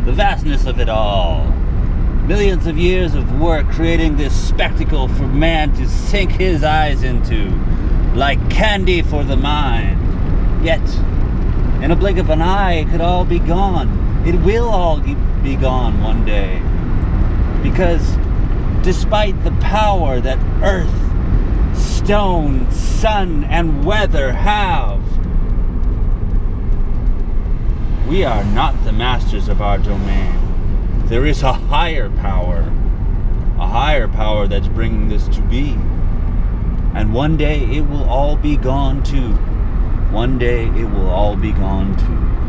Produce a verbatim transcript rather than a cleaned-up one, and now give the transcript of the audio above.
the vastness of it all. Millions of years of work creating this spectacle for man to sink his eyes into, like candy for the mind. Yet, in a blink of an eye, it could all be gone. It will all be gone one day. Because despite the power that earth, stone, sun, and weather have, we are not the masters of our domain. There is a higher power, a higher power that's bringing this to be. And one day it will all be gone too. One day it will all be gone too.